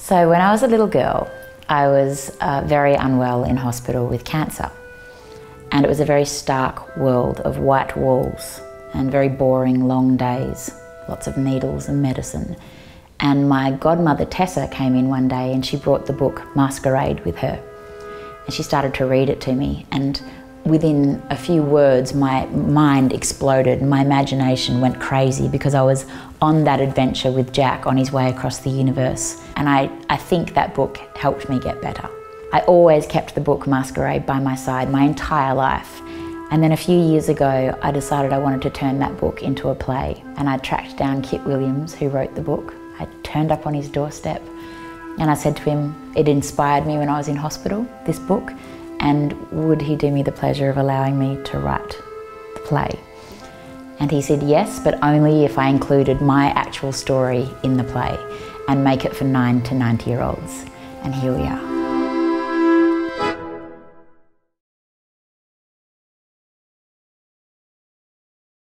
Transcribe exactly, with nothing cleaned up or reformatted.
So when I was a little girl, I was uh, very unwell in hospital with cancer. And it was a very stark world of white walls and very boring long days, lots of needles and medicine. And my godmother Tessa came in one day and she brought the book Masquerade with her. And she started to read it to me, and within a few words my mind exploded, my imagination went crazy because I was on that adventure with Jack on his way across the universe. And I, I think that book helped me get better. I always kept the book Masquerade by my side my entire life. And then a few years ago I decided I wanted to turn that book into a play, and I tracked down Kit Williams, who wrote the book. I turned up on his doorstep and I said to him, it inspired me when I was in hospital, this book, and would he do me the pleasure of allowing me to write the play? And he said yes, but only if I included my actual story in the play and make it for nine to ninety year olds. And here we are.